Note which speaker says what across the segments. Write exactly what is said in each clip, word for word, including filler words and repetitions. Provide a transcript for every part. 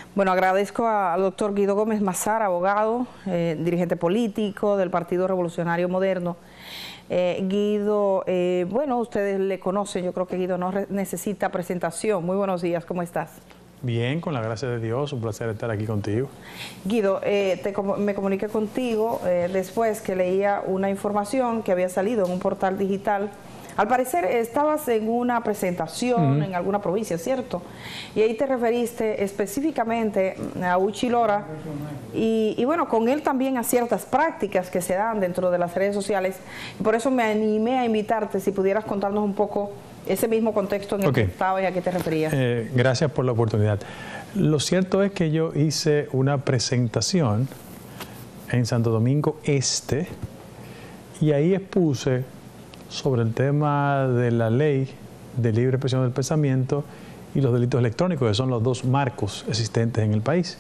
Speaker 1: Bueno, agradezco a- al doctor Guido Gómez Mazar, abogado, eh, dirigente político del Partido Revolucionario Moderno. Eh, Guido, eh, bueno, ustedes le conocen, yo creo que Guido no necesita presentación. Muy buenos días, ¿cómo estás?
Speaker 2: Bien, con la gracia de Dios, un placer estar aquí contigo.
Speaker 1: Guido, eh, te, me comuniqué contigo eh, después que leía una información que había salido en un portal digital. Al parecer estabas en una presentación uh-huh. en alguna provincia, ¿cierto? Y ahí te referiste específicamente a Uchi Lora y, y bueno, con él también a ciertas prácticas que se dan dentro de las redes sociales. Y por eso me animé a invitarte, si pudieras contarnos un poco ese mismo contexto en el okay. que estabas y a qué te referías.
Speaker 2: Eh, gracias por la oportunidad. Lo cierto es que yo hice una presentación en Santo Domingo Este y ahí expuse sobre el tema de la ley de libre expresión del pensamiento y los delitos electrónicos, que son los dos marcos existentes en el país.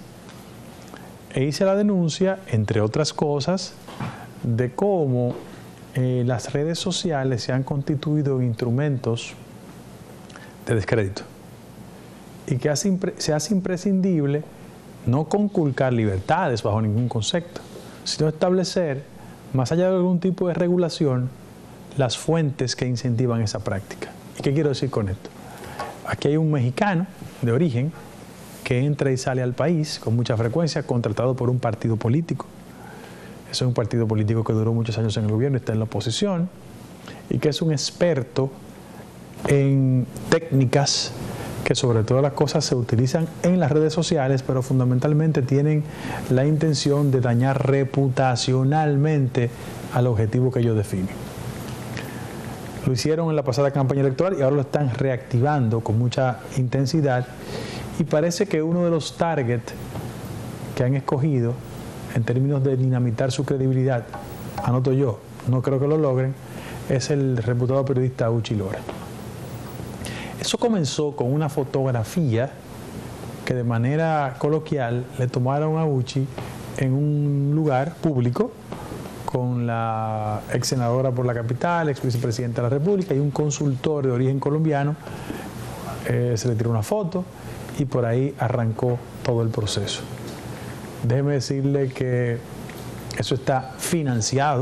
Speaker 2: E hice la denuncia, entre otras cosas, de cómo eh, las redes sociales se han constituido en instrumentos de descrédito y que hace se hace imprescindible no conculcar libertades bajo ningún concepto, sino establecer, más allá de algún tipo de regulación, las fuentes que incentivan esa práctica. ¿Y qué quiero decir con esto? Aquí hay un mexicano de origen que entra y sale al país con mucha frecuencia, contratado por un partido político. Ese es un partido político que duró muchos años en el gobierno, está en la oposición, y que es un experto en técnicas que sobre todas las cosas se utilizan en las redes sociales, pero fundamentalmente tienen la intención de dañar reputacionalmente al objetivo que ellos definen. Lo hicieron en la pasada campaña electoral y ahora lo están reactivando con mucha intensidad, y parece que uno de los targets que han escogido en términos de dinamitar su credibilidad, anoto yo, no creo que lo logren, es el reputado periodista Uchi Lora. Eso comenzó con una fotografía que de manera coloquial le tomaron a Uchi en un lugar público con la ex senadora por la capital, ex vicepresidenta de la República y un consultor de origen colombiano. Eh, se le tiró una foto y por ahí arrancó todo el proceso. Déjeme decirle que eso está financiado,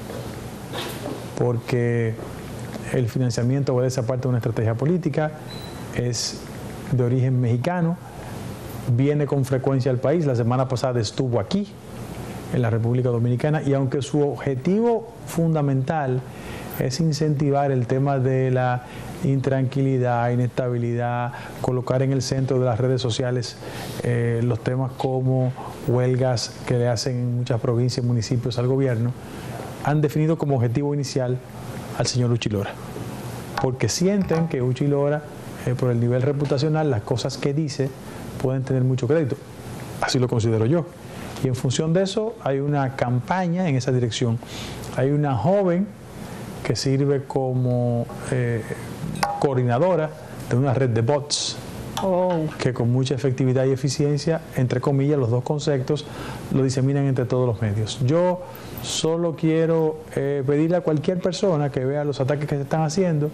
Speaker 2: porque el financiamiento obedece a parte de una estrategia política, es de origen mexicano, viene con frecuencia al país. La semana pasada estuvo aquí en la República Dominicana, y aunque su objetivo fundamental es incentivar el tema de la intranquilidad, inestabilidad, colocar en el centro de las redes sociales eh, los temas como huelgas que le hacen en muchas provincias y municipios al gobierno, han definido como objetivo inicial al señor Uchi Lora, porque sienten que Uchi Lora, eh, por el nivel reputacional, las cosas que dice pueden tener mucho crédito. Así lo considero yo. Y en función de eso hay una campaña en esa dirección. Hay una joven que sirve como eh, coordinadora de una red de bots oh. que con mucha efectividad y eficiencia, entre comillas, los dos conceptos, lo diseminan entre todos los medios. Yo solo quiero eh, pedirle a cualquier persona que vea los ataques que se están haciendo,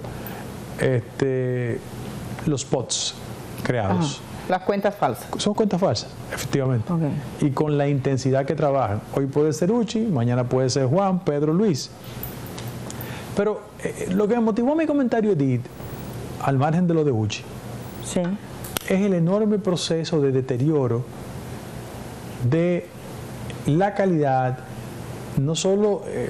Speaker 2: este, los bots creados.
Speaker 1: Ajá. Las cuentas falsas.
Speaker 2: Son cuentas falsas, efectivamente.
Speaker 1: Okay.
Speaker 2: Y con la intensidad que trabajan. Hoy puede ser Uchi, mañana puede ser Juan, Pedro, Luis. Pero eh, lo que me motivó mi comentario, Edith, al margen de lo de Uchi,
Speaker 1: sí.
Speaker 2: es el enorme proceso de deterioro de la calidad, no solo eh,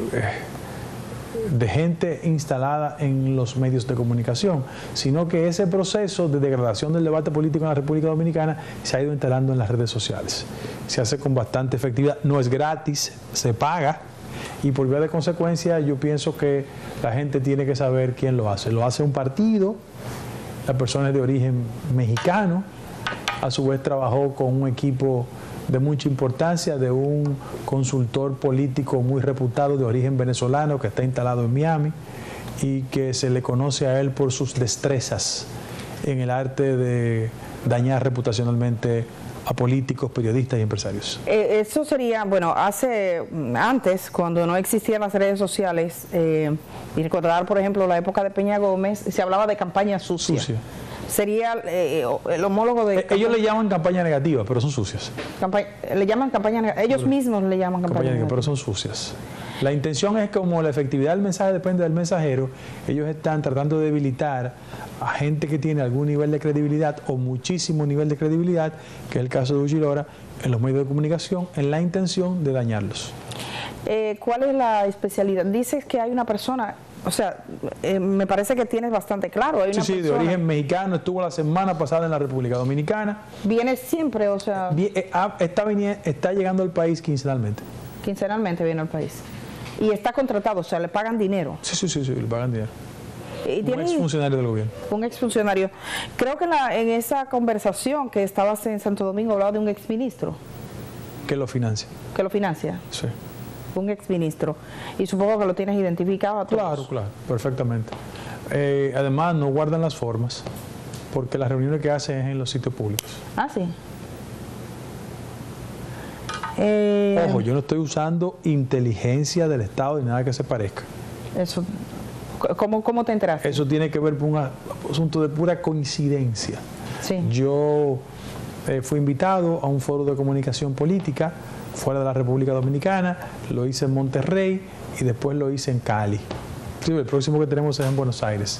Speaker 2: de gente instalada en los medios de comunicación, sino que ese proceso de degradación del debate político en la República Dominicana se ha ido instalando en las redes sociales. Se hace con bastante efectividad, no es gratis, se paga, y por vía de consecuencia yo pienso que la gente tiene que saber quién lo hace. Lo hace un partido, la persona es de origen mexicano, a su vez trabajó con un equipo de mucha importancia, de un consultor político muy reputado de origen venezolano que está instalado en Miami y que se le conoce a él por sus destrezas en el arte de dañar reputacionalmente a políticos, periodistas y empresarios.
Speaker 1: Eh, eso sería, bueno, hace, antes, cuando no existían las redes sociales, eh, y recordar, por ejemplo, la época de Peña Gómez, se hablaba de campaña sucia.
Speaker 2: Sucia.
Speaker 1: Sería eh, el homólogo de...
Speaker 2: Eh, ellos le llaman campaña negativa, pero son sucias.
Speaker 1: Campa le llaman campaña negativa. Ellos pero, mismos le llaman campaña, campaña negativa.
Speaker 2: Pero son sucias. La intención es como la efectividad del mensaje depende del mensajero, ellos están tratando de debilitar a gente que tiene algún nivel de credibilidad o muchísimo nivel de credibilidad, que es el caso de Uchilora, en los medios de comunicación, en la intención de dañarlos.
Speaker 1: Eh, ¿Cuál es la especialidad? Dices que hay una persona... O sea, eh, me parece que tienes bastante claro. Hay una
Speaker 2: sí, sí,
Speaker 1: persona,
Speaker 2: de origen mexicano, estuvo la semana pasada en la República Dominicana.
Speaker 1: ¿Viene siempre, o sea...?
Speaker 2: Viene, está, está llegando al país quincenalmente.
Speaker 1: Quincenalmente viene al país. Y está contratado, o sea, le pagan dinero.
Speaker 2: Sí, sí, sí, sí le pagan dinero.
Speaker 1: ¿Y
Speaker 2: un exfuncionario del gobierno.
Speaker 1: Un exfuncionario. Creo que en, la, en esa conversación que estabas en Santo Domingo hablaba de un exministro.
Speaker 2: Que lo financia.
Speaker 1: Que lo financia.
Speaker 2: Sí.
Speaker 1: Un exministro. Y supongo que lo tienes identificado a todos.
Speaker 2: Claro, claro, perfectamente. Eh, además, no guardan las formas, porque las reuniones que hacen es en los sitios públicos.
Speaker 1: Ah, sí. Eh,
Speaker 2: Ojo, yo no estoy usando inteligencia del Estado ni nada que se parezca.
Speaker 1: Eso, ¿cómo, cómo te enteraste?
Speaker 2: Eso tiene que ver con un asunto de pura coincidencia.
Speaker 1: Sí.
Speaker 2: Yo eh, fui invitado a un foro de comunicación política fuera de la República Dominicana, lo hice en Monterrey y después lo hice en Cali. Sí, el próximo que tenemos es en Buenos Aires.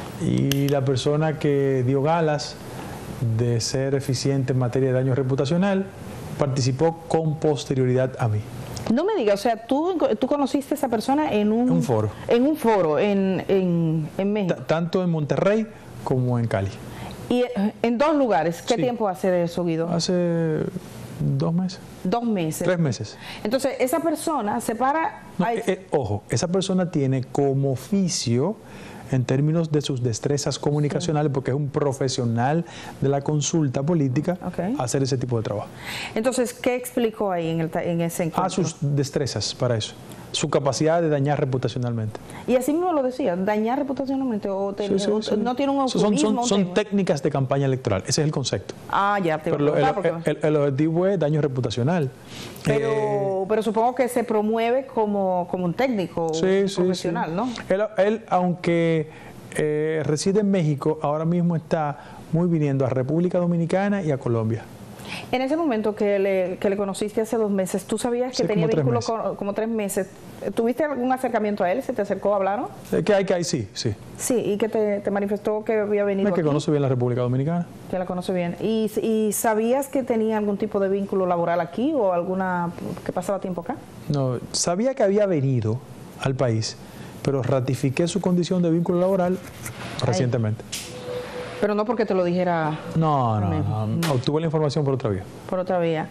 Speaker 2: Y la persona que dio galas de ser eficiente en materia de daño reputacional participó con posterioridad a mí.
Speaker 1: No me digas, o sea, tú, tú conociste a esa persona en un,
Speaker 2: un foro.
Speaker 1: En un foro en, en, en México.
Speaker 2: T tanto en Monterrey como en Cali.
Speaker 1: ¿Y en dos lugares? ¿Qué
Speaker 2: sí.
Speaker 1: tiempo hace de eso, Guido?
Speaker 2: Hace dos meses.
Speaker 1: Dos meses.
Speaker 2: Tres meses.
Speaker 1: Entonces, esa persona se para...
Speaker 2: No, eh, eh, ojo, esa persona tiene como oficio, en términos de sus destrezas comunicacionales, sí. porque es un profesional de la consulta política, okay. hacer ese tipo de trabajo.
Speaker 1: Entonces, ¿qué explicó ahí en, el, en ese encuentro?
Speaker 2: Ah, sus destrezas para eso. Su capacidad de dañar reputacionalmente.
Speaker 1: Y así mismo lo decía, dañar reputacionalmente o, te, sí, sí, o sí. no tiene un
Speaker 2: eufemismo. Son, son, son técnicas de campaña electoral, ese es el concepto.
Speaker 1: Ah, ya te
Speaker 2: Pero
Speaker 1: voy a
Speaker 2: el, el, el, el objetivo es daño reputacional.
Speaker 1: Pero,
Speaker 2: eh,
Speaker 1: pero supongo que se promueve como, como un técnico
Speaker 2: sí,
Speaker 1: profesional,
Speaker 2: sí,
Speaker 1: ¿no?
Speaker 2: sí. Él, él, aunque eh, reside en México, ahora mismo está muy viniendo a República Dominicana y a Colombia.
Speaker 1: En ese momento que le, que le conociste hace dos meses, ¿tú sabías que
Speaker 2: sí,
Speaker 1: tenía
Speaker 2: como
Speaker 1: vínculo
Speaker 2: tres
Speaker 1: con, como tres meses? ¿Tuviste algún acercamiento a él? ¿Se te acercó, hablaron?
Speaker 2: Eh, que hay, que hay, sí, sí.
Speaker 1: Sí, y que te, te manifestó que había venido
Speaker 2: Es que
Speaker 1: aquí?
Speaker 2: conoce bien la República Dominicana.
Speaker 1: Que la conoce bien. ¿Y, ¿Y sabías que tenía algún tipo de vínculo laboral aquí o alguna que pasaba tiempo acá?
Speaker 2: No, sabía que había venido al país, pero ratifiqué su condición de vínculo laboral Ay. recientemente.
Speaker 1: Pero no porque te lo dijera...
Speaker 2: No, no, no, no. Obtuve la información por otra vía.
Speaker 1: Por otra vía.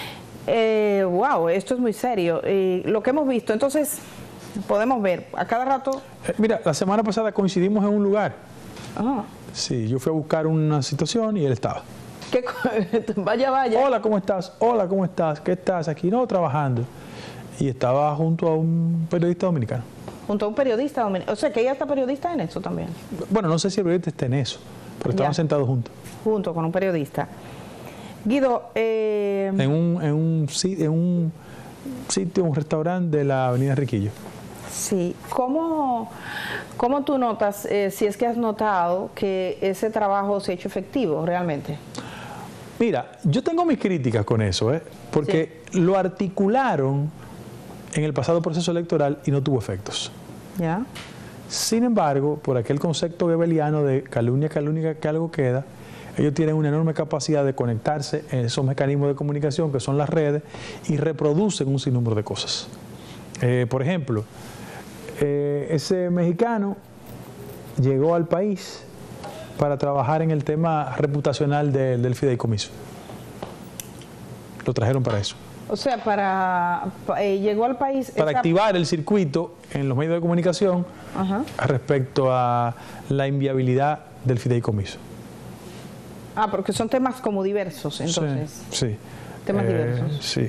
Speaker 1: Eh, wow, esto es muy serio. Eh, lo que hemos visto, entonces, podemos ver a cada rato...
Speaker 2: Eh, mira, la semana pasada coincidimos en un lugar.
Speaker 1: Ah.
Speaker 2: Sí, yo fui a buscar una situación y él estaba.
Speaker 1: ¿Qué? Vaya, vaya.
Speaker 2: Hola, ¿cómo estás? Hola, ¿cómo estás? ¿Qué estás? Aquí no, trabajando. Y estaba junto a un periodista dominicano.
Speaker 1: Junto a un periodista dominicano. O sea, que ella está periodista en eso también.
Speaker 2: Bueno, no sé si el periodista está en eso. Pero estaban ya. sentados juntos.
Speaker 1: Junto con un periodista. Guido, eh...
Speaker 2: en, un, en, un, en un sitio, un restaurante de la Avenida Riquillo.
Speaker 1: Sí. ¿Cómo, cómo tú notas, eh, si es que has notado que ese trabajo se ha hecho efectivo realmente?
Speaker 2: Mira, yo tengo mis críticas con eso, ¿eh? porque sí. lo articularon en el pasado proceso electoral y no tuvo efectos.
Speaker 1: ¿Ya?
Speaker 2: Sin embargo, por aquel concepto gebeliano de calumnia, calumnia, que algo queda, ellos tienen una enorme capacidad de conectarse en esos mecanismos de comunicación que son las redes y reproducen un sinnúmero de cosas. Eh, por ejemplo, eh, ese mexicano llegó al país para trabajar en el tema reputacional de, del fideicomiso. Lo trajeron para eso.
Speaker 1: O sea, para eh, llegó al país...
Speaker 2: Para esa... activar el circuito en los medios de comunicación
Speaker 1: Ajá.
Speaker 2: respecto a la inviabilidad del fideicomiso.
Speaker 1: Ah, porque son temas como diversos, entonces.
Speaker 2: Sí, sí.
Speaker 1: Temas
Speaker 2: eh,
Speaker 1: diversos.
Speaker 2: Sí.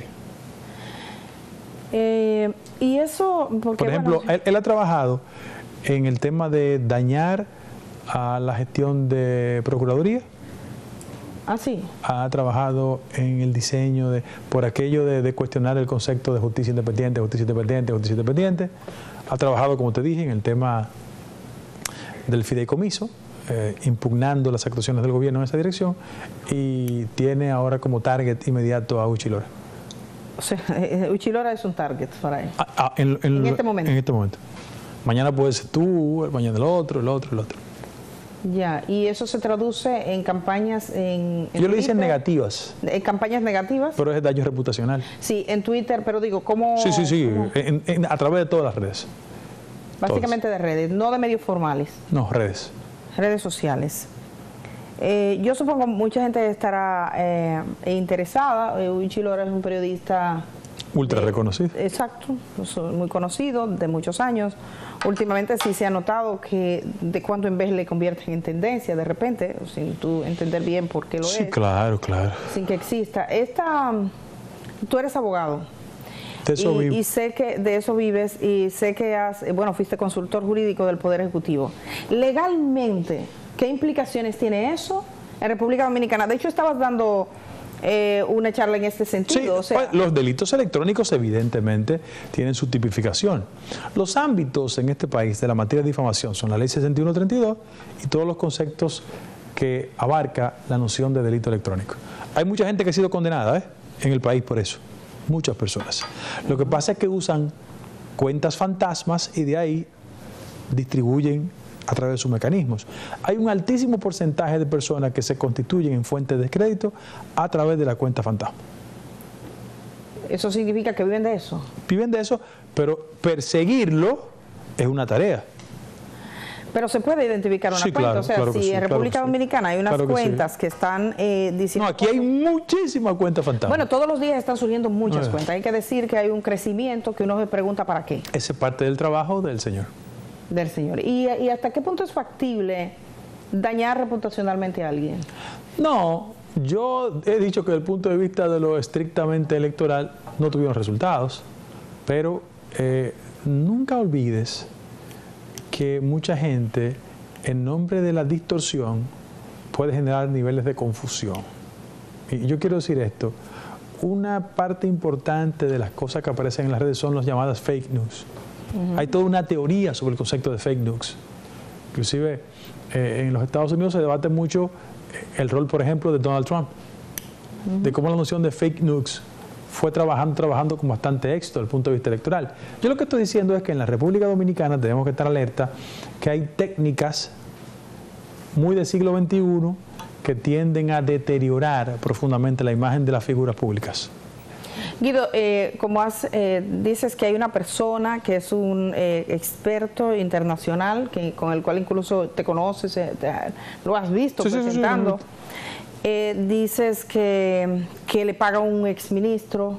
Speaker 1: Eh, y eso... Porque,
Speaker 2: Por ejemplo,
Speaker 1: bueno,
Speaker 2: él, él ha trabajado en el tema de dañar a la gestión de Procuraduría.
Speaker 1: Ah, sí.
Speaker 2: Ha trabajado en el diseño de, por aquello de, de cuestionar el concepto de justicia independiente, justicia independiente, justicia independiente. Ha trabajado, como te dije, en el tema del fideicomiso, eh, impugnando las actuaciones del gobierno en esa dirección y tiene ahora como target inmediato a Uchi Lora.
Speaker 1: O sea, Uchi Lora es un target para él.
Speaker 2: Ah, ah, en, en,
Speaker 1: en este momento.
Speaker 2: En este momento. Mañana puede ser tú, mañana el otro, el otro, el otro.
Speaker 1: Ya, y eso se traduce en campañas en, en
Speaker 2: Yo lo hice en
Speaker 1: Twitter,
Speaker 2: negativas.
Speaker 1: En campañas negativas.
Speaker 2: Pero es daño reputacional.
Speaker 1: Sí, en Twitter, pero digo, ¿cómo?
Speaker 2: Sí, sí, sí,
Speaker 1: ¿cómo?
Speaker 2: En, en, a través de todas las redes.
Speaker 1: Básicamente
Speaker 2: todas.
Speaker 1: De redes, no de medios formales.
Speaker 2: No, redes.
Speaker 1: Redes sociales. Eh, yo supongo que mucha gente estará eh, interesada. Eh, Uchi Lora es un periodista
Speaker 2: ultra
Speaker 1: de,
Speaker 2: reconocido.
Speaker 1: Exacto, muy conocido, de muchos años. Últimamente sí se ha notado que de cuando en vez le convierten en tendencia, de repente, sin tú entender bien por qué lo
Speaker 2: sí,
Speaker 1: es.
Speaker 2: Sí, claro, claro.
Speaker 1: Sin que exista. Esta, tú eres abogado.
Speaker 2: De eso
Speaker 1: y, y sé que de eso vives y sé que has, bueno, fuiste consultor jurídico del Poder Ejecutivo. Legalmente, ¿qué implicaciones tiene eso en República Dominicana? De hecho, estabas dando eh, una charla en este sentido.
Speaker 2: Sí,
Speaker 1: o sea,
Speaker 2: los delitos electrónicos evidentemente tienen su tipificación. Los ámbitos en este país de la materia de difamación son la ley sesenta y uno treinta y dos y todos los conceptos que abarca la noción de delito electrónico. Hay mucha gente que ha sido condenada ¿eh? en el país por eso. Muchas personas. Lo que pasa es que usan cuentas fantasmas y de ahí distribuyen a través de sus mecanismos. Hay un altísimo porcentaje de personas que se constituyen en fuentes de crédito a través de la cuenta fantasma.
Speaker 1: ¿Eso significa que viven de eso?
Speaker 2: Viven de eso, pero perseguirlo es una tarea.
Speaker 1: Pero se puede identificar una
Speaker 2: sí,
Speaker 1: cuenta,
Speaker 2: claro,
Speaker 1: o sea,
Speaker 2: claro
Speaker 1: si
Speaker 2: sí,
Speaker 1: en República
Speaker 2: claro
Speaker 1: Dominicana hay unas
Speaker 2: claro que
Speaker 1: cuentas
Speaker 2: sí.
Speaker 1: que están eh, diciendo...
Speaker 2: No, aquí hay muchísimas cuentas fantasmas.
Speaker 1: Bueno, todos los días están surgiendo muchas
Speaker 2: no,
Speaker 1: cuentas. Hay que decir que hay un crecimiento que uno se pregunta ¿para qué?
Speaker 2: Ese es parte del trabajo del señor.
Speaker 1: Del señor. ¿Y, y hasta qué punto es factible dañar reputacionalmente a alguien?
Speaker 2: No, yo he dicho que desde el punto de vista de lo estrictamente electoral no tuvieron resultados, pero eh, nunca olvides que mucha gente, en nombre de la distorsión, puede generar niveles de confusión. Y yo quiero decir esto, una parte importante de las cosas que aparecen en las redes son las llamadas fake news. Uh-huh. Hay toda una teoría sobre el concepto de fake news. Inclusive eh, en los Estados Unidos se debate mucho el rol, por ejemplo, de Donald Trump, uh-huh. de cómo la noción de fake news fue trabajando, trabajando con bastante éxito desde el punto de vista electoral. Yo lo que estoy diciendo es que en la República Dominicana tenemos que estar alerta que hay técnicas muy del siglo veintiuno que tienden a deteriorar profundamente la imagen de las figuras públicas.
Speaker 1: Guido, eh, como has, eh, dices que hay una persona que es un eh, experto internacional que, con el cual incluso te conoces, eh, te, lo has visto sí, presentando. Sí, sí, sí. Eh, dices que, que le paga un exministro.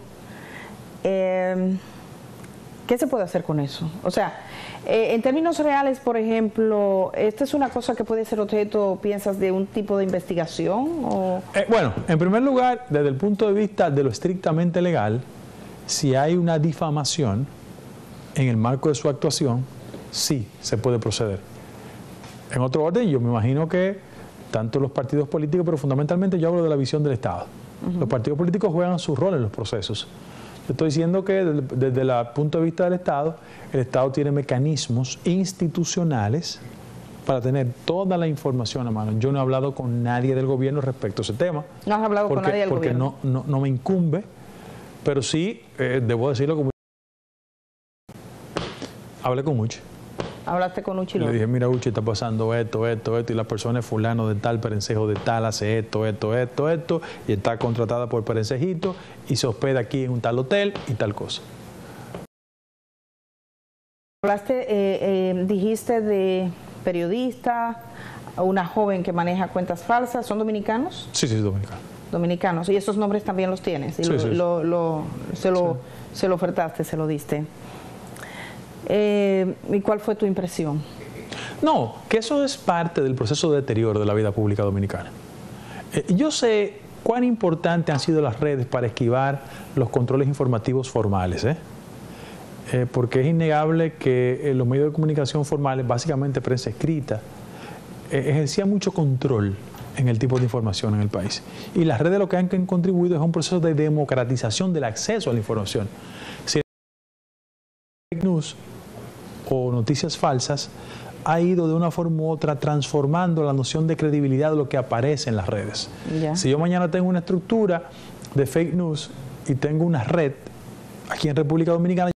Speaker 1: Eh, ¿Qué se puede hacer con eso? O sea, eh, en términos reales, por ejemplo, ¿esta es una cosa que puede ser objeto, piensas, de un tipo de investigación? O...
Speaker 2: Eh, bueno, en primer lugar, desde el punto de vista de lo estrictamente legal, si hay una difamación en el marco de su actuación, sí se puede proceder. En otro orden, yo me imagino que tanto los partidos políticos, pero fundamentalmente yo hablo de la visión del Estado. Uh-huh. Los partidos políticos juegan su rol en los procesos. Yo estoy diciendo que desde, desde el punto de vista del Estado, el Estado tiene mecanismos institucionales para tener toda la información a mano. Yo no he hablado con nadie del gobierno respecto a ese tema.
Speaker 1: No has hablado
Speaker 2: porque,
Speaker 1: con nadie del
Speaker 2: porque
Speaker 1: gobierno.
Speaker 2: Porque no, no, no me incumbe, pero sí, eh, debo decirlo como... Hablé con Uchi.
Speaker 1: Hablaste con Uchi Lora.
Speaker 2: Le dije, mira Uchi, está pasando esto, esto, esto, y la persona es fulano de tal, perencejo de tal, hace esto, esto, esto, esto, y está contratada por perencejito, y se hospeda aquí en un tal hotel, y tal cosa.
Speaker 1: Hablaste, eh, eh, dijiste de periodista, una joven que maneja cuentas falsas, ¿son dominicanos?
Speaker 2: Sí, sí, dominicanos.
Speaker 1: Dominicanos, y esos nombres también los tienes, y
Speaker 2: sí,
Speaker 1: lo,
Speaker 2: sí,
Speaker 1: lo, lo, se, lo, sí. se lo ofertaste, se lo diste. Eh, ¿Y cuál fue tu impresión?
Speaker 2: No, que eso es parte del proceso de deterioro de la vida pública dominicana. Eh, yo sé cuán importantes han sido las redes para esquivar los controles informativos formales, ¿eh? Eh, porque es innegable que eh, los medios de comunicación formales, básicamente prensa escrita, eh, ejercían mucho control en el tipo de información en el país. Y las redes lo que han contribuido es a un proceso de democratización del acceso a la información. Si fake news o noticias falsas ha ido de una forma u otra transformando la noción de credibilidad de lo que aparece en las redes.
Speaker 1: Ya.
Speaker 2: Si yo mañana tengo una estructura de fake news y tengo una red aquí en República Dominicana,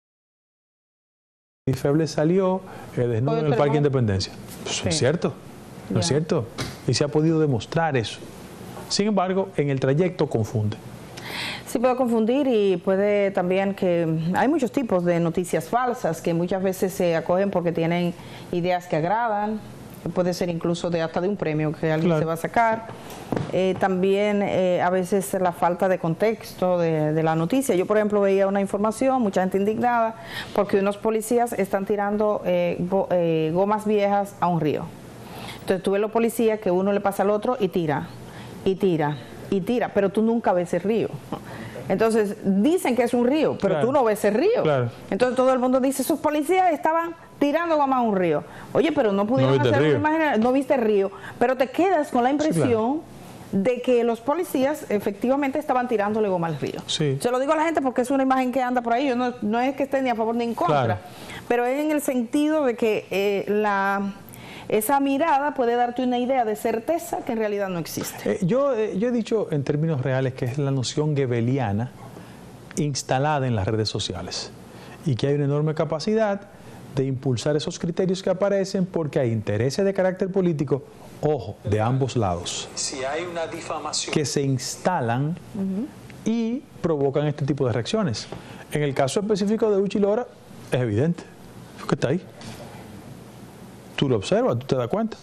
Speaker 2: y Feble salió eh, desnudo en el Parque de Independencia. Pues sí. No es cierto, no ya. es cierto. Y se ha podido demostrar eso. Sin embargo, en el trayecto confunde.
Speaker 1: Sí, puede confundir y puede también que hay muchos tipos de noticias falsas que muchas veces se acogen porque tienen ideas que agradan, puede ser incluso de hasta de un premio que alguien claro. se va a sacar. Eh, también eh, a veces la falta de contexto de, de la noticia. Yo, por ejemplo, veía una información, mucha gente indignada, porque unos policías están tirando eh, go, eh, gomas viejas a un río. Entonces tú ves los policías que uno le pasa al otro y tira, y tira, y tira, pero tú nunca ves el río. Entonces dicen que es un río, pero claro. tú no ves el río. Claro. Entonces todo el mundo dice, esos policías estaban tirando goma a un río. Oye, pero no pudieron no hacer una imagen, no viste el río, pero te quedas con la impresión sí, claro. de que los policías efectivamente estaban tirándole goma al río. Sí. Se lo digo a la gente porque es una imagen que anda por ahí, yo no, no es que esté ni a favor ni en contra, claro. pero es en el sentido de que eh, la... esa mirada puede darte una idea de certeza que en realidad no existe.
Speaker 2: Eh, yo, eh, yo he dicho en términos reales que es la noción goebbeliana instalada en las redes sociales y que hay una enorme capacidad de impulsar esos criterios que aparecen porque hay intereses de carácter político, ojo, de ambos lados,
Speaker 3: si hay una difamación,
Speaker 2: que se instalan uh-huh. y provocan este tipo de reacciones. En el caso específico de Uchi Lora es evidente, que está ahí. Tú lo observas, tú te das cuenta.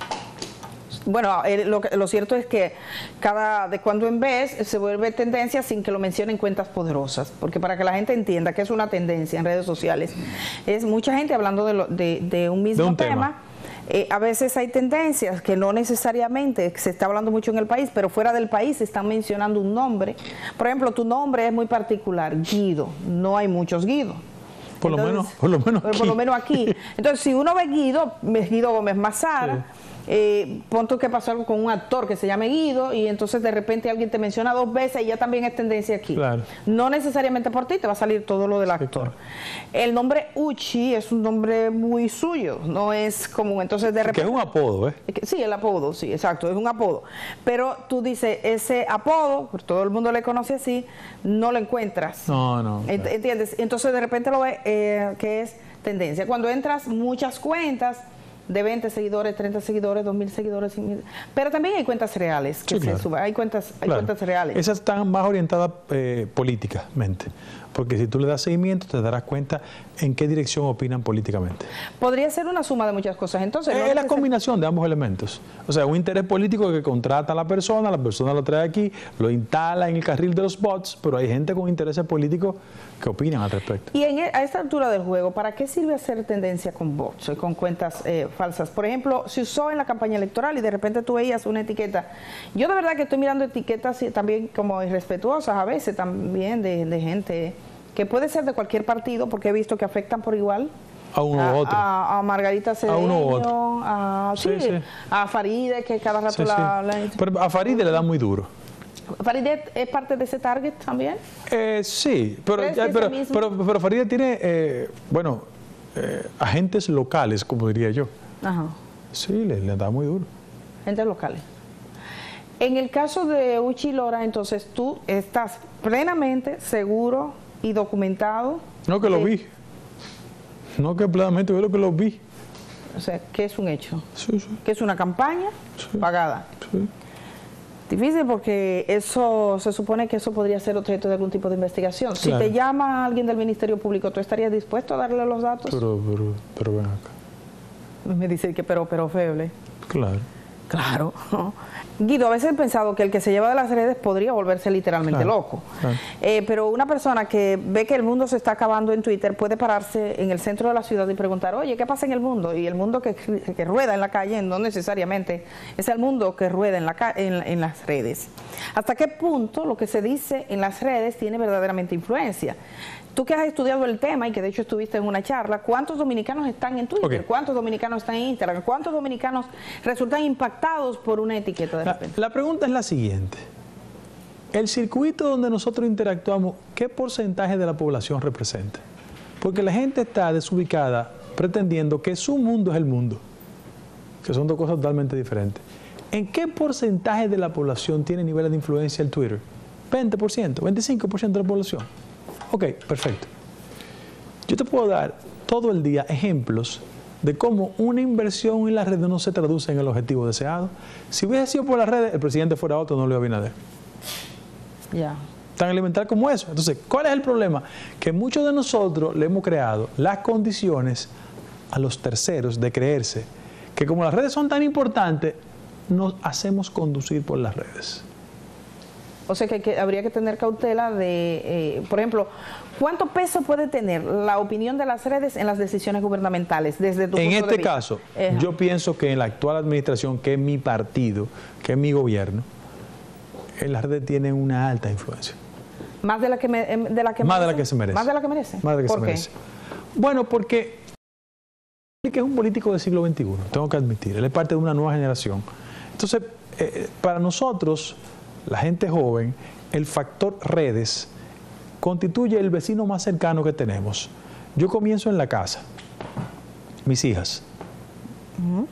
Speaker 1: Bueno, eh, lo, lo cierto es que cada de cuando en vez se vuelve tendencia sin que lo mencionen cuentas poderosas, porque para que la gente entienda que es una tendencia en redes sociales, es mucha gente hablando de, lo, de, de un mismo de un tema. tema. Eh, a veces hay tendencias que no necesariamente se está hablando mucho en el país, pero fuera del país se están mencionando un nombre. Por ejemplo, tu nombre es muy particular, Guido. No hay muchos Guido.
Speaker 2: Por, Entonces, lo menos, por lo menos aquí.
Speaker 1: Por lo menos aquí. Entonces, si uno ve Guido, Guido Gómez Mazara, sí. eh, punto que pasó algo con un actor que se llama Guido y entonces de repente alguien te menciona dos veces y ya también es tendencia aquí. Claro. No necesariamente por ti, te va a salir todo lo del actor. Sí, claro. El nombre Uchi es un nombre muy suyo, no es común. Entonces, de repente...
Speaker 2: Que es un apodo, ¿eh?
Speaker 1: Sí, el apodo, sí, exacto, es un apodo. Pero tú dices, ese apodo, pues todo el mundo le conoce así, no lo encuentras.
Speaker 2: No, no.
Speaker 1: Ent claro. ¿Entiendes? Entonces, de repente lo ves eh, que es tendencia. Cuando entras muchas cuentas de veinte seguidores, treinta seguidores, dos mil seguidores, pero también hay cuentas reales que sí, se claro. suben, hay cuentas, hay claro. cuentas reales.
Speaker 2: Esas están más orientadas eh, políticamente, porque si tú le das seguimiento te darás cuenta en qué dirección opinan políticamente.
Speaker 1: Podría ser una suma de muchas cosas, entonces...
Speaker 2: Es no la combinación ser... de ambos elementos, o sea, un interés político que contrata a la persona, la persona lo trae aquí, lo instala en el carril de los bots, pero hay gente con intereses políticos que opinan al respecto.
Speaker 1: Y en, a esta altura del juego, ¿para qué sirve hacer tendencia con bots, con cuentas eh, falsas? Por ejemplo, se usó en la campaña electoral y de repente tú veías una etiqueta. Yo de verdad que estoy mirando etiquetas también como irrespetuosas a veces también de, de gente que puede ser de cualquier partido porque he visto que afectan por igual.
Speaker 2: A uno
Speaker 1: a,
Speaker 2: u otro.
Speaker 1: A, a Margarita Cedeño, a, uno u otro. a, sí, sí, sí. a Faride, que cada rato sí, la,
Speaker 2: sí.
Speaker 1: la...
Speaker 2: Pero a Faride le da muy duro.
Speaker 1: ¿Faride es parte de ese target también?
Speaker 2: Eh, sí, pero, ya, pero, pero, pero Faride tiene, eh, bueno, eh, agentes locales, como diría yo.
Speaker 1: Ajá.
Speaker 2: Sí, le, le da muy duro.
Speaker 1: Agentes locales. En el caso de Uchi Lora, entonces tú estás plenamente seguro y documentado.
Speaker 2: No, que
Speaker 1: de...
Speaker 2: lo vi. No que plenamente, yo lo que lo vi.
Speaker 1: O sea, que es un hecho.
Speaker 2: Sí, sí.
Speaker 1: Que es una campaña sí. pagada.
Speaker 2: Sí.
Speaker 1: Difícil porque eso se supone que eso podría ser objeto de algún tipo de investigación. Si
Speaker 2: claro.
Speaker 1: te llama alguien del Ministerio Público, ¿tú estarías dispuesto a darle los datos?
Speaker 2: Pero, pero, pero ven acá.
Speaker 1: Me dice que pero, pero feble.
Speaker 2: Claro.
Speaker 1: Claro. Guido, a veces he pensado que el que se lleva de las redes podría volverse literalmente
Speaker 2: claro,
Speaker 1: loco.
Speaker 2: Claro.
Speaker 1: Eh, pero una persona que ve que el mundo se está acabando en Twitter puede pararse en el centro de la ciudad y preguntar, oye, ¿qué pasa en el mundo? Y el mundo que, que rueda en la calle no necesariamente es el mundo que rueda en, la, en, en las redes. ¿Hasta qué punto lo que se dice en las redes tiene verdaderamente influencia? Tú que has estudiado el tema y que de hecho estuviste en una charla, ¿cuántos dominicanos están en Twitter? Okay. ¿Cuántos dominicanos están en Instagram? ¿Cuántos dominicanos resultan impactados por una etiqueta de repente?
Speaker 2: La, la pregunta es la siguiente. El circuito donde nosotros interactuamos, ¿qué porcentaje de la población representa? Porque la gente está desubicada pretendiendo que su mundo es el mundo, que son dos cosas totalmente diferentes. ¿En qué porcentaje de la población tiene niveles de influencia el Twitter? veinte por ciento, veinticinco por ciento de la población. Ok, perfecto. Yo te puedo dar todo el día ejemplos de cómo una inversión en las redes no se traduce en el objetivo deseado. Si hubiese sido por las redes, el presidente fuera otro, no Luis Abinader.
Speaker 1: Ya. Yeah.
Speaker 2: Tan elemental como eso. Entonces, ¿cuál es el problema? Que muchos de nosotros le hemos creado las condiciones a los terceros de creerse que como las redes son tan importantes, nos hacemos conducir por las redes.
Speaker 1: O sea que, que habría que tener cautela de, eh, por ejemplo, ¿cuánto peso puede tener la opinión de las redes en las decisiones gubernamentales desde tu punto de vista?
Speaker 2: En este caso,
Speaker 1: Ejá.
Speaker 2: yo pienso que en la actual administración, que es mi partido, que es mi gobierno, en las redes tienen una alta influencia.
Speaker 1: ¿Más de la que, me, de la que
Speaker 2: Más
Speaker 1: merece?
Speaker 2: de la que se merece.
Speaker 1: ¿Más de la que merece?
Speaker 2: Más de la que
Speaker 1: ¿Por
Speaker 2: se
Speaker 1: qué?
Speaker 2: merece. Bueno, porque que es un político del siglo veintiuno, tengo que admitir. Él es parte de una nueva generación. Entonces, eh, para nosotros, la gente joven, el factor redes constituye el vecino más cercano que tenemos. Yo comienzo en la casa, mis hijas. Uh-huh.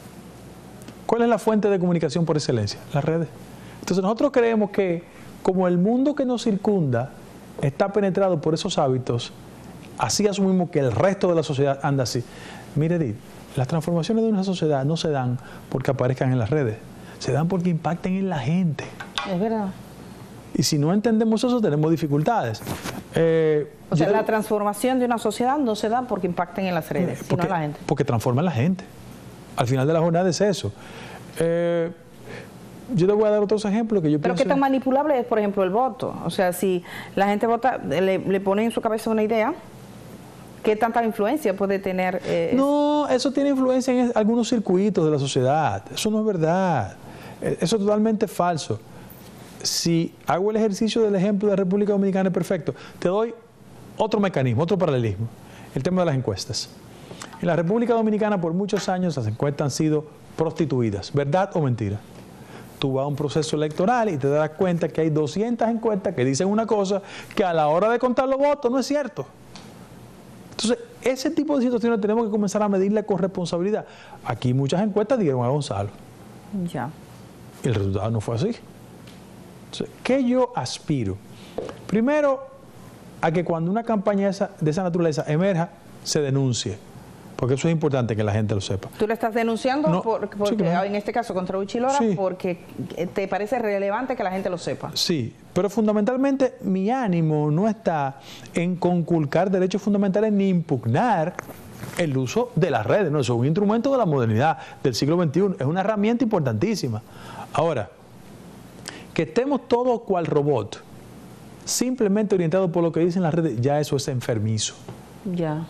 Speaker 2: ¿Cuál es la fuente de comunicación por excelencia? Las redes. Entonces nosotros creemos que como el mundo que nos circunda está penetrado por esos hábitos, así asumimos que el resto de la sociedad anda así. Mire, Edith, las transformaciones de una sociedad no se dan porque aparezcan en las redes, se dan porque impacten en la gente.
Speaker 1: Es verdad.
Speaker 2: Y si no entendemos eso, tenemos dificultades. Eh,
Speaker 1: o sea, la transformación de una sociedad no se da porque impacten en las redes,
Speaker 2: porque,
Speaker 1: sino en la gente.
Speaker 2: Porque transforman la gente. Al final de la jornada es eso. Eh, yo te voy a dar otros ejemplos que yo
Speaker 1: Pero
Speaker 2: pienso...
Speaker 1: qué tan manipulable es, por ejemplo, el voto. O sea, si la gente vota, le, le pone en su cabeza una idea, ¿qué tanta influencia puede tener? Eh,
Speaker 2: no, eso tiene influencia en algunos circuitos de la sociedad. Eso no es verdad. Eso es totalmente falso. Si hago el ejercicio del ejemplo de República Dominicana, es perfecto. Te doy otro mecanismo, otro paralelismo. El tema de las encuestas. En la República Dominicana por muchos años las encuestas han sido prostituidas. ¿Verdad o mentira? Tú vas a un proceso electoral y te das cuenta que hay doscientas encuestas que dicen una cosa que a la hora de contar los votos no es cierto. Entonces, ese tipo de situaciones tenemos que comenzar a medirla con responsabilidad. Aquí muchas encuestas dieron a Gonzalo.
Speaker 1: Ya.
Speaker 2: Y el resultado no fue así. Entonces, ¿qué yo aspiro? Primero, a que cuando una campaña de esa, de esa naturaleza emerja, se denuncie. Porque eso es importante que la gente lo sepa.
Speaker 1: ¿Tú le estás denunciando
Speaker 2: no,
Speaker 1: por, porque,
Speaker 2: sí, claro.
Speaker 1: en este caso contra Uchilora
Speaker 2: sí.
Speaker 1: porque te parece relevante que la gente lo sepa?
Speaker 2: Sí, pero fundamentalmente mi ánimo no está en conculcar derechos fundamentales ni impugnar el uso de las redes. No, eso es un instrumento de la modernidad del siglo veintiuno. Es una herramienta importantísima. Ahora, que estemos todos cual robot, simplemente orientados por lo que dicen las redes, ya eso es enfermizo.
Speaker 1: Ya.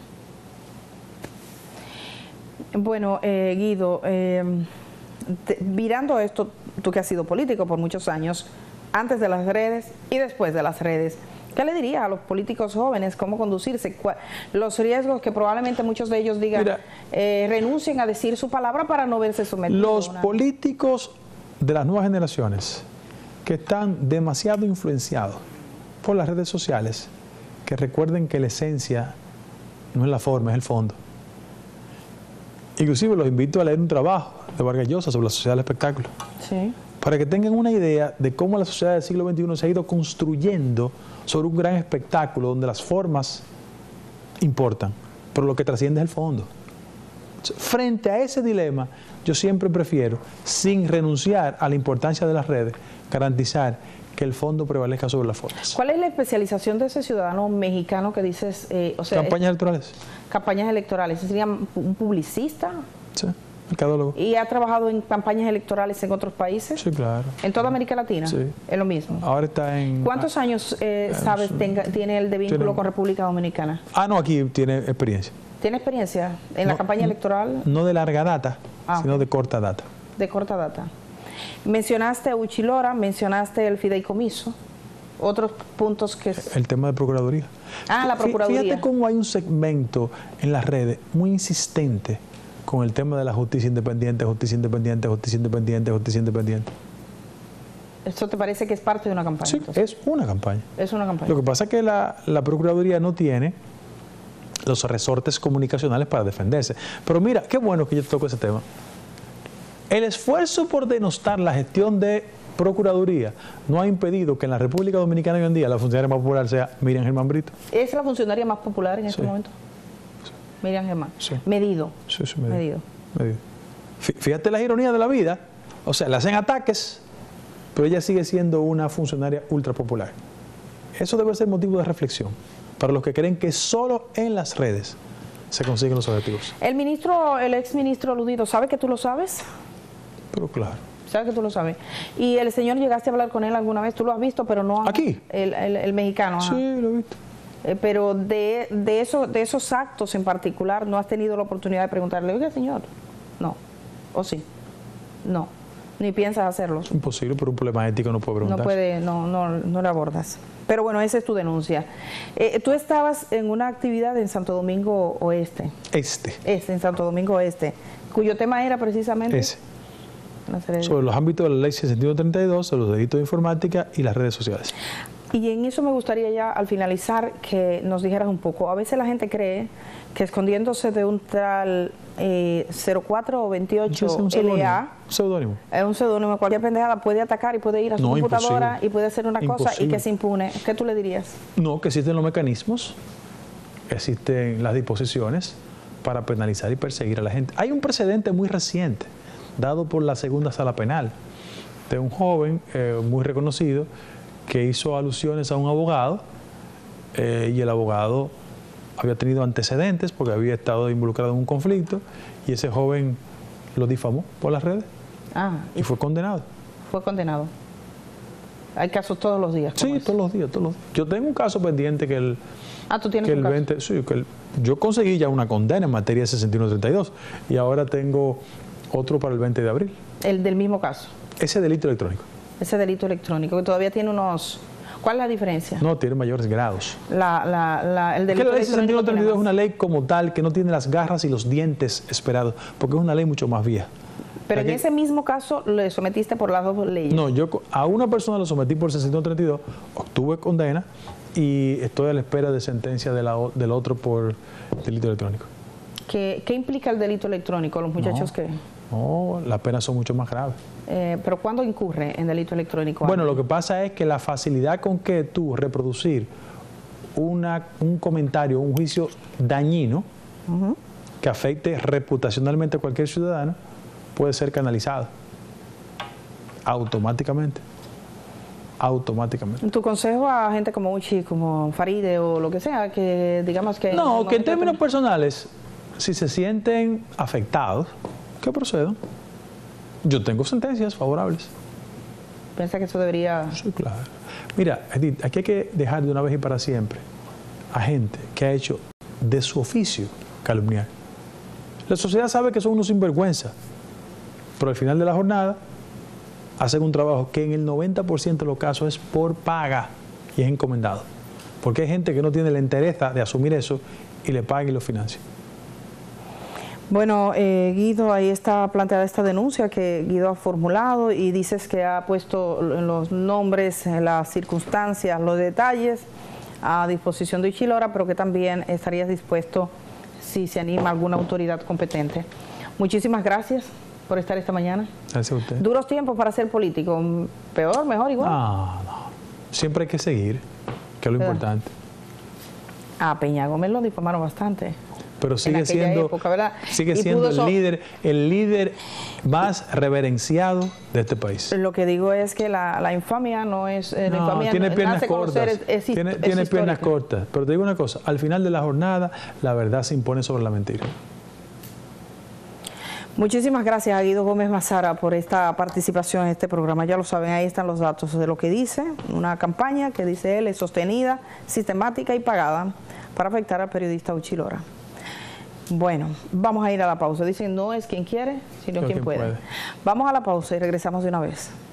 Speaker 1: Bueno, eh, Guido, eh, te, mirando esto, tú que has sido político por muchos años, antes de las redes y después de las redes, ¿qué le dirías a los políticos jóvenes? ¿Cómo conducirse? Los riesgos que probablemente muchos de ellos digan, Mira, eh, renuncien a decir su palabra para no verse sometidos.
Speaker 2: Los
Speaker 1: una...
Speaker 2: políticos de las nuevas generaciones que están demasiado influenciados por las redes sociales, que recuerden que la esencia no es la forma, es el fondo. Inclusive los invito a leer un trabajo de Vargas Llosa sobre la sociedad del espectáculo.
Speaker 1: Sí.
Speaker 2: Para que tengan una idea de cómo la sociedad del siglo veintiuno se ha ido construyendo sobre un gran espectáculo donde las formas importan, pero lo que trasciende es el fondo. Frente a ese dilema, yo siempre prefiero, sin renunciar a la importancia de las redes, garantizar que el fondo prevalezca sobre las formas.
Speaker 1: ¿Cuál es la especialización de ese ciudadano mexicano que dices? Eh, o sea,
Speaker 2: campañas electorales.
Speaker 1: Campañas electorales. ¿Sería un publicista?
Speaker 2: Sí, mercadólogo.
Speaker 1: ¿Y ha trabajado en campañas electorales en otros países?
Speaker 2: Sí, claro.
Speaker 1: ¿En toda América Latina?
Speaker 2: Sí.
Speaker 1: Es lo mismo.
Speaker 2: Ahora está en...
Speaker 1: ¿Cuántos años, eh, sabes, tenga, tiene el de vínculo
Speaker 2: tiene,
Speaker 1: con República Dominicana?
Speaker 2: Ah, no, aquí tiene experiencia.
Speaker 1: ¿Tiene experiencia en
Speaker 2: no,
Speaker 1: la campaña electoral?
Speaker 2: No de larga data, ah, sino de corta data.
Speaker 1: De corta data. Mencionaste a Uchilora, mencionaste el fideicomiso, otros puntos que...
Speaker 2: El tema de Procuraduría.
Speaker 1: Ah, la Procuraduría.
Speaker 2: Fíjate cómo hay un segmento en las redes muy insistente con el tema de la justicia independiente, justicia independiente, justicia independiente, justicia independiente.
Speaker 1: ¿Esto te parece que es parte de una campaña?
Speaker 2: Sí,
Speaker 1: entonces?
Speaker 2: es una campaña.
Speaker 1: Es una campaña.
Speaker 2: Lo que pasa es que la, la Procuraduría no tiene los resortes comunicacionales para defenderse. Pero mira, qué bueno que yo toco ese tema. El esfuerzo por denostar la gestión de Procuraduría no ha impedido que en la República Dominicana hoy en día la funcionaria más popular sea Miriam Germán Brito.
Speaker 1: ¿Es la funcionaria más popular en este
Speaker 2: Sí.
Speaker 1: momento? Sí. Miriam Germán.
Speaker 2: Sí.
Speaker 1: Medido.
Speaker 2: Sí, sí, medido.
Speaker 1: Medido.
Speaker 2: medido. Fíjate las ironías de la vida. O sea, le hacen ataques, pero ella sigue siendo una funcionaria ultra popular. Eso debe ser motivo de reflexión para los que creen que solo en las redes se consiguen los objetivos.
Speaker 1: El ministro, el ex ministro aludido, ¿sabe que tú lo sabes?
Speaker 2: Pero claro.
Speaker 1: ¿Sabe que tú lo sabes? Y el señor, ¿llegaste a hablar con él alguna vez? Tú lo has visto, pero no...
Speaker 2: ¿Aquí?
Speaker 1: El, el, el mexicano. Ajá.
Speaker 2: Sí, lo he visto.
Speaker 1: Eh, pero de, de, eso, de esos actos en particular, ¿no has tenido la oportunidad de preguntarle, oiga, señor? No. ¿O sí? No. Ni piensas hacerlo.
Speaker 2: Es imposible, por un problema ético no puede preguntar.
Speaker 1: No puede, no, no, no le abordas. Pero bueno, esa es tu denuncia. Eh, tú estabas en una actividad en Santo Domingo Oeste.
Speaker 2: Este.
Speaker 1: Este, en Santo Domingo Oeste, cuyo tema era precisamente...
Speaker 2: Ese.
Speaker 1: Una serie de...
Speaker 2: Sobre los ámbitos de la ley sesenta y uno treinta y dos, sobre los delitos de informática y las redes sociales.
Speaker 1: Y en eso me gustaría ya, al finalizar, que nos dijeras un poco. A veces la gente cree que escondiéndose de un tal eh, cero cuatro o veintiocho L A,
Speaker 2: pseudónimo.
Speaker 1: es un seudónimo, cualquier pendejada puede atacar y puede ir a su
Speaker 2: No,
Speaker 1: computadora
Speaker 2: imposible.
Speaker 1: y puede hacer una cosa
Speaker 2: Imposible.
Speaker 1: y que se impune. ¿Qué tú le dirías?
Speaker 2: No, que existen los mecanismos, existen las disposiciones para penalizar y perseguir a la gente. Hay un precedente muy reciente, dado por la segunda sala penal, de un joven eh, muy reconocido que hizo alusiones a un abogado eh, y el abogado había tenido antecedentes porque había estado involucrado en un conflicto y ese joven lo difamó por las redes
Speaker 1: Ah,
Speaker 2: y fue condenado.
Speaker 1: fue condenado. Hay casos todos los días. como
Speaker 2: Sí,
Speaker 1: ese.
Speaker 2: todos los días, todos los días. Yo tengo un caso pendiente que el,
Speaker 1: Ah, tú tienes
Speaker 2: que
Speaker 1: un
Speaker 2: el
Speaker 1: caso.
Speaker 2: veinte, sí, que el- yo conseguí ya una condena en materia de sesenta y uno treinta y dos y ahora tengo otro para el veinte de abril.
Speaker 1: El del mismo caso,
Speaker 2: Ese delito electrónico
Speaker 1: ese delito electrónico, que todavía tiene unos... ¿Cuál es la diferencia?
Speaker 2: no tiene mayores grados.
Speaker 1: La, la, la, el
Speaker 2: Es que
Speaker 1: delito
Speaker 2: la ley sesenta y uno
Speaker 1: electrónico
Speaker 2: treinta y dos es
Speaker 1: tiene
Speaker 2: una ley como tal que no tiene las garras y los dientes esperados, porque es una ley mucho más vieja.
Speaker 1: más. Pero en
Speaker 2: Aquí-
Speaker 1: ese mismo caso le sometiste por las dos leyes.
Speaker 2: No, yo co- a una persona lo sometí por sesenta y uno treinta y dos, obtuve condena y estoy a la espera de sentencia de la o- del otro por delito electrónico.
Speaker 1: ¿Qué, qué implica el delito electrónico? Los muchachos
Speaker 2: No.
Speaker 1: que...
Speaker 2: No, las penas son mucho más graves.
Speaker 1: Eh, ¿Pero cuándo incurre en delito electrónico?
Speaker 2: Bueno, lo que pasa es que la facilidad con que tú reproducir una, un comentario, un juicio dañino que afecte reputacionalmente a cualquier ciudadano puede ser canalizado automáticamente. Automáticamente.
Speaker 1: ¿Tu consejo a gente como Uchi, como Faride o lo que sea, que digamos que...
Speaker 2: No, que en
Speaker 1: momento
Speaker 2: términos
Speaker 1: que-
Speaker 2: personales, si se sienten afectados, que procedan. Yo tengo sentencias favorables.
Speaker 1: Piensa que eso debería...
Speaker 2: Sí, claro. Mira, Edith, aquí hay que dejar de una vez y para siempre a gente que ha hecho de su oficio calumniar. La sociedad sabe que son unos sinvergüenza, pero al final de la jornada hacen un trabajo que en el noventa por ciento de los casos es por paga y es encomendado. Porque hay gente que no tiene la entereza de asumir eso y le paga y lo financia.
Speaker 1: Bueno, eh, Guido, ahí está planteada esta denuncia que Guido ha formulado y dices que ha puesto los nombres, las circunstancias, los detalles a disposición de Uchilora, pero que también estarías dispuesto si se anima alguna autoridad competente. Muchísimas gracias por estar esta mañana.
Speaker 2: Gracias a usted.
Speaker 1: Duros tiempos para ser político, peor, mejor, igual.
Speaker 2: No, no. Siempre hay que seguir, que es lo
Speaker 1: ¿Verdad?
Speaker 2: importante.
Speaker 1: A Peña Gómez lo difamaron bastante.
Speaker 2: Pero sigue
Speaker 1: aquella
Speaker 2: siendo,
Speaker 1: época, ¿verdad?
Speaker 2: sigue
Speaker 1: Y
Speaker 2: siendo
Speaker 1: pudo
Speaker 2: el
Speaker 1: so-
Speaker 2: líder, el líder más reverenciado de este país.
Speaker 1: Lo que digo es que la, la infamia no es... eh, la
Speaker 2: No,
Speaker 1: infamia
Speaker 2: tiene
Speaker 1: no-
Speaker 2: piernas
Speaker 1: nace con los
Speaker 2: cortas.
Speaker 1: seres- es hist-
Speaker 2: tiene
Speaker 1: es
Speaker 2: tiene piernas
Speaker 1: histórica.
Speaker 2: cortas. Pero te digo una cosa, al final de la jornada, la verdad se impone sobre la mentira.
Speaker 1: Muchísimas gracias a Guido Gómez Mazara por esta participación en este programa. Ya lo saben, ahí están los datos de lo que dice. Una campaña que dice él es sostenida, sistemática y pagada para afectar al periodista Uchilora. Bueno, vamos a ir a la pausa. Dicen, no es quien quiere, sino
Speaker 2: Pero
Speaker 1: quien
Speaker 2: quien
Speaker 1: puede.
Speaker 2: puede.
Speaker 1: Vamos a la pausa y regresamos de una vez.